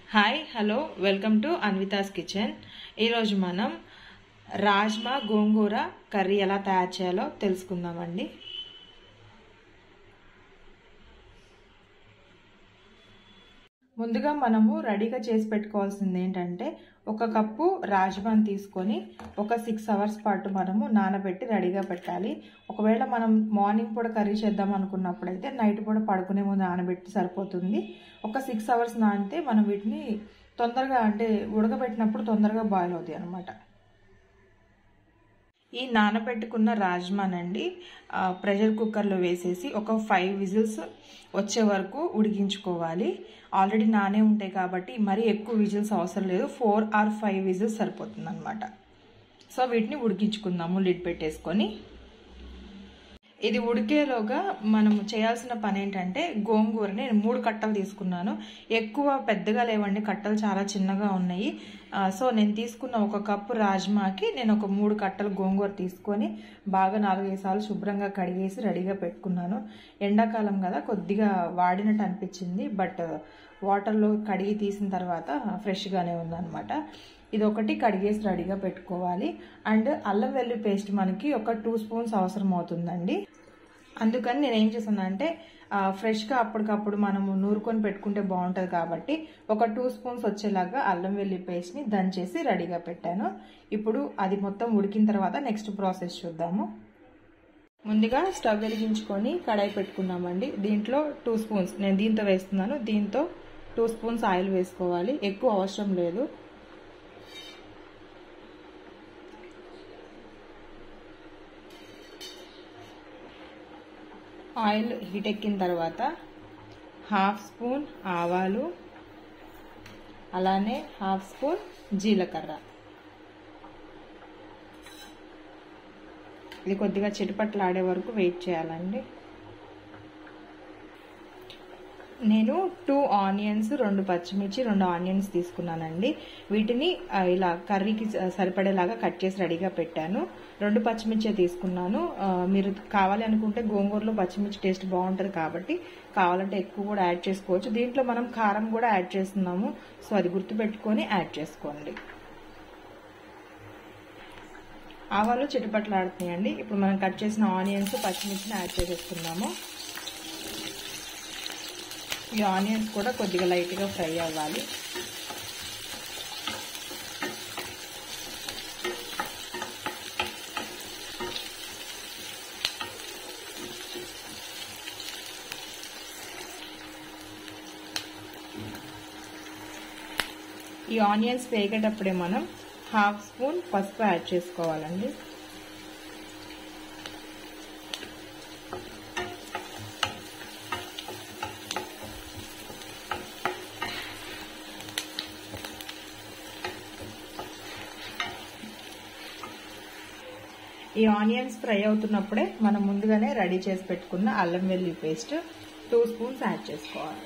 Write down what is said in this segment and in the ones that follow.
Hi hello welcome to Anvita's kitchen. ఈరోజు మనం రాజ్మా గోంగూర curry ఎలా తయారు చేయాలో తెలుసుకుందామండి. ముందుగా మనము రెడీగా చేసి పెట్టుకోవాల్సింది ఏంటంటే, ఒక కప్పు రాజ్మాని తీసుకొని ఒక 6 అవర్స్ పాటు మనము నానబెట్టి రెడీగా పెట్టాలి. ఒకవేళ మనం మార్నింగ్ పూట కర్రీ చేద్దాం అనుకున్నప్పుడైతే నైట్ పూట పడుకునే ముందు నానబెట్టి సరిపోతుంది. ఒక 6 అవర్స్ నానితే మనం వీటిని తొందరగా ఉడకబెట్టినప్పుడు తొందరగా బాయిల్ అవుతాయి అన్నమాట. ఈ నానబెట్టుకున్న రాజ్మానండి ప్రెషర్ కుక్కర్లో వేసేసి ఒక 5 విజిల్స్ వచ్చే వరకు ఉడికించుకోవాలి. ఆల్రెడీ నానే ఉంటాయి కాబట్టి మరీ ఎక్కువ విజిల్స్ అవసరం లేదు, 4 or 5 విజిల్స్ సరిపోతుంది అనమాట. సో వీటిని ఉడికించుకుందాము లిడ్ పెట్టేసుకొని. ఇది ఉడికేలోగా మనం చేయాల్సిన పని ఏంటంటే, గోంగూరని నేను 3 కట్టలు తీసుకున్నాను. ఎక్కువ పెద్దగా లేవండి, కట్టలు చాలా చిన్నగా ఉన్నాయి. సో నేను తీసుకున్న ఒక కప్పు రాజ్మాకి నేను ఒక 3 కట్టలు గోంగూర తీసుకొని బాగా 4-5 సార్లు శుభ్రంగా కడిగేసి రెడీగా పెట్టుకున్నాను. ఎండాకాలం కదా, కొద్దిగా వాడినట్టు అనిపించింది, బట్ వాటర్లో కడిగి తీసిన తర్వాత ఫ్రెష్గానే ఉందన్నమాట. ఇది ఒకటి కడిగేసి రెడీగా పెట్టుకోవాలి. అండ్ అల్లం వెల్లుల్లి పేస్ట్ మనకి ఒక 2 స్పూన్స్ అవసరం అవుతుందండి. అందుకని నేను ఏం చేశానంటే, ఫ్రెష్గా అప్పటికప్పుడు మనము నూరుకొని పెట్టుకుంటే బాగుంటుంది కాబట్టి ఒక 2 స్పూన్స్ వచ్చేలాగా అల్లం వెల్లుల్లి పేస్ట్ని దంచేసి రెడీగా పెట్టాను. ఇప్పుడు అది మొత్తం ఉడికిన తర్వాత నెక్స్ట్ ప్రాసెస్ చూద్దాము. ముందుగా స్టవ్ వెలిగించుకొని కడాయి పెట్టుకున్నామండి. దీంట్లో 2 స్పూన్స్ నేను దీంతో వేస్తున్నాను. దీంతో 2 స్పూన్స్ ఆయిల్ వేసుకోవాలి, ఎక్కువ అవసరం లేదు. ఆయిల్ హీట్ ఎక్కిన తర్వాత 1/2 స్పూన్ ఆవాలు, అలానే 1/2 స్పూన్ జీలకర్ర. ఇది కొద్దిగా చిటపట్లాడే వరకు వెయిట్ చేయాలండి. నేను 2 ఆనియన్స్, 2 పచ్చిమిర్చి, 2 ఆనియన్స్ తీసుకున్నానండి. వీటిని ఇలా కర్రీకి సరిపడేలాగా కట్ చేసి రెడీగా పెట్టాను. 2 పచ్చిమిర్చి తీసుకున్నాను. మీరు కావాలి అనుకుంటే గోంగూరలో పచ్చిమిర్చి టేస్ట్ బాగుంటుంది కాబట్టి కావాలంటే ఎక్కువ కూడా యాడ్ చేసుకోవచ్చు. దీంట్లో మనం కారం కూడా యాడ్ చేస్తున్నాము, సో అది గుర్తుపెట్టుకొని యాడ్ చేసుకోండి. ఆవాలు చిటపట్లాడుతున్నాయండి. ఇప్పుడు మనం కట్ చేసిన ఆనియన్స్, పచ్చిమిర్చిని యాడ్ చేసేసుకుందాము. ఈ ఆనియన్స్ కూడా కొద్దిగా లైట్గా ఫ్రై అవ్వాలి. ఈ ఆనియన్స్ వేగేటప్పుడే మనం 1/2 స్పూన్ పసుపు యాడ్ చేసుకోవాలండి. ఈ ఆనియన్స్ ఫ్రై అవుతున్నప్పుడే మనం ముందుగానే రెడీ చేసి పెట్టుకున్న అల్లం వెల్లుల్లి పేస్ట్ 2 స్పూన్స్ యాడ్ చేసుకోవాలి.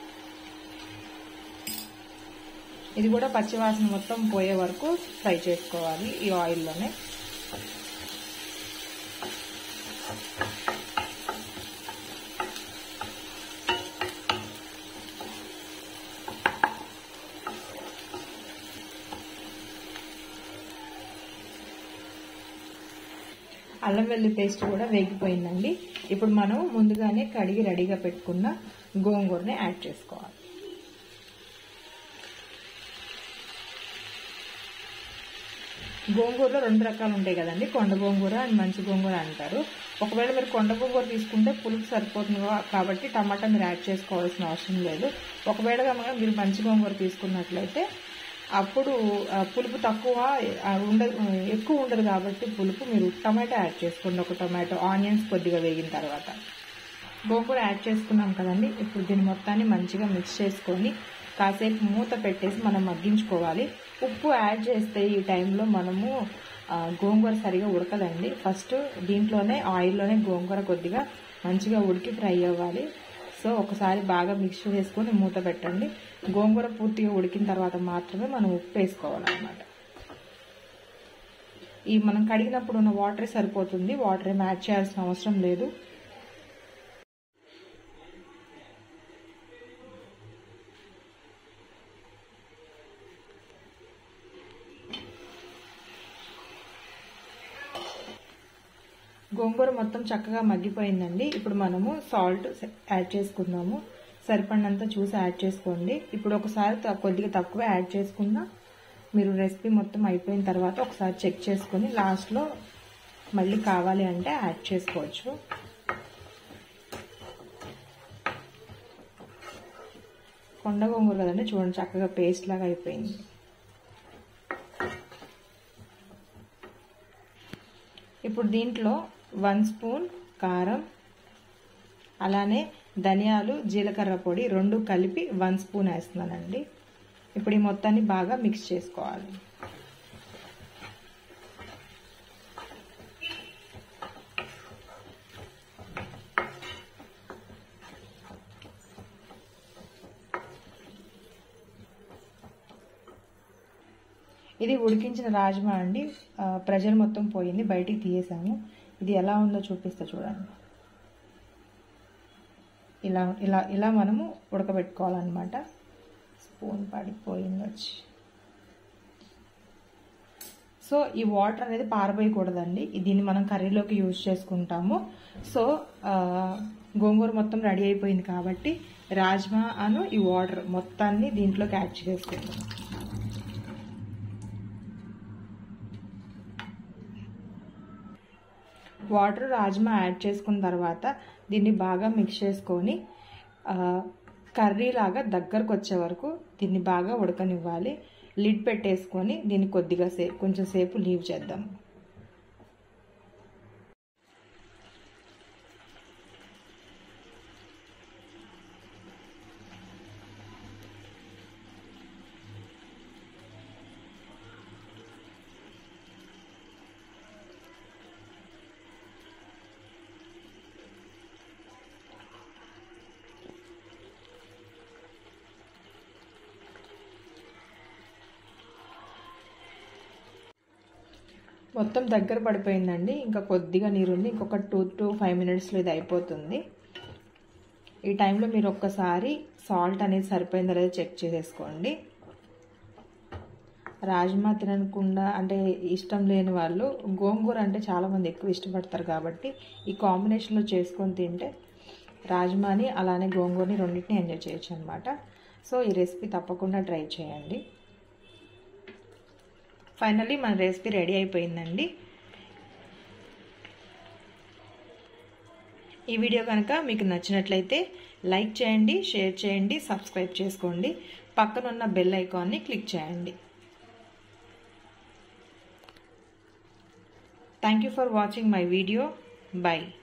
ఇది కూడా పచ్చివాసన మొత్తం పోయే వరకు ఫ్రై చేసుకోవాలి ఈ ఆయిల్లోనే. అల్లం వెల్లుల్లి పేస్ట్ కూడా వేగిపోయిందండి. ఇప్పుడు మనం ముందుగానే కడిగి రెడీగా పెట్టుకున్న గోంగూరని యాడ్ చేసుకోవాలి. గోంగూరలో 2 రకాలు ఉంటాయి కదండి, కొండ గోంగూర అండ్ మంచి గోంగూర అంటారు. ఒకవేళ మీరు కొండ గోంగూర తీసుకుంటే పులుపు సరిపోతుంది కాబట్టి టమాటా మీరు యాడ్ చేసుకోవాల్సిన అవసరం లేదు. ఒకవేళ కనుక మీరు మంచి గోంగూర తీసుకున్నట్లయితే అప్పుడు పులుపు ఎక్కువ ఉండదు కాబట్టి పులుపు మీరు టమాటో యాడ్ చేసుకోండి. ఒక టమాటో, ఆనియన్స్ కొద్దిగా వేగిన తర్వాత గోంగూర యాడ్ చేసుకున్నాం కదండి. ఇప్పుడు దీన్ని మొత్తాన్ని మంచిగా మిక్స్ చేసుకొని కాసేపు మూత పెట్టేసి మనం మగ్గించుకోవాలి. ఉప్పు యాడ్ చేస్తే ఈ టైంలో మనము గోంగూర సరిగా ఉడకదండి. ఫస్ట్ దీంట్లోనే ఆయిల్లోనే గోంగూర కొద్దిగా మంచిగా ఉడికి ఫ్రై అవ్వాలి. సో ఒకసారి బాగా మిక్స్ చేసుకొని మూత పెట్టండి. గోంగూర పూర్తిగా ఉడికిన తర్వాత మాత్రమే మనం ఉప్పు వేసుకోవాలన్నమాట. ఈ మనం కడిగినప్పుడు ఉన్న వాటరే సరిపోతుంది, వాటర్ ఏం యాడ్ చేయాల్సిన అవసరం లేదు. గోంగూర మొత్తం చక్కగా మగ్గిపోయిందండి. ఇప్పుడు మనము సాల్ట్ యాడ్ చేసుకుందాము. సరిపడినంత చూసి యాడ్ చేసుకోండి. ఇప్పుడు ఒకసారి కొద్దిగా తక్కువ యాడ్ చేసుకున్నా మీరు రెసిపీ మొత్తం అయిపోయిన తర్వాత ఒకసారి చెక్ చేసుకొని లాస్ట్లో మళ్ళీ కావాలి అంటే యాడ్ చేసుకోవచ్చు. కొండ గోంగూర కదండి, చూడండి చక్కగా పేస్ట్ లాగా అయిపోయింది. ఇప్పుడు దీంట్లో 1 స్పూన్ కారం, అలానే ధనియాలు, జీలకర్ర పొడి 2 కలిపి 1 స్పూన్ వేస్తున్నానండి. ఇప్పుడు ఈ మొత్తాన్ని బాగా మిక్స్ చేసుకోవాలి. ఇది ఉడికించిన రాజ్మా అండి. ప్రెషర్ మొత్తం పోయింది, బయటికి తీయేసాము. ఇది ఎలా ఉందో చూపిస్తా చూడండి. ఇలా ఇలా ఇలా మనము ఉడకబెట్టుకోవాలన్నమాట. స్పూన్ పడిపోయింది వచ్చి. సో ఈ వాటర్ అనేది పారబోయకూడదండి. దీన్ని మనం కర్రీలోకి యూజ్ చేసుకుంటాము. సో గోంగూర మొత్తం రెడీ అయిపోయింది కాబట్టి రాజ్మా అను ఈ వాటర్ మొత్తాన్ని దీంట్లోకి యాడ్ చేసుకుంటాం. వాటర్ రాజ్మా యాడ్ చేసుకున్న తర్వాత దీన్ని బాగా మిక్స్ చేసుకొని కర్రీ లాగా దగ్గరకు వచ్చే వరకు దీన్ని బాగా ఉడకనివ్వాలి. లిడ్ పెట్టేసుకొని దీన్ని కొంచెం సేపు లీవ్ చేద్దాం. మొత్తం దగ్గర పడిపోయిందండి. ఇంకా కొద్దిగా నీరుంది. ఇంకొక 2 to 5 మినిట్స్లో ఇది అయిపోతుంది. ఈ టైంలో మీరు ఒక్కసారి సాల్ట్ అనేది సరిపోయిందో లేదో చెక్ చేసేసుకోండి. రాజ్మా తినకుండా అంటే ఇష్టం లేని వాళ్ళు గోంగూర అంటే చాలామంది ఎక్కువ ఇష్టపడతారు కాబట్టి ఈ కాంబినేషన్లో చేసుకొని తింటే రాజ్మాని అలానే గోంగూరని రెండింటిని ఎంజాయ్ చేయొచ్చు అనమాట. సో ఈ రెసిపీ తప్పకుండా ట్రై చేయండి. ఫైనల్లీ మన రెసిపీ రెడీ అయిపోయిందండి. ఈ వీడియో కనుక మీకు నచ్చినట్లయితే లైక్ చేయండి, షేర్ చేయండి, సబ్స్క్రైబ్ చేసుకోండి. పక్కనున్న బెల్ ఐకాన్ని క్లిక్ చేయండి. Thank you for watching my video. By.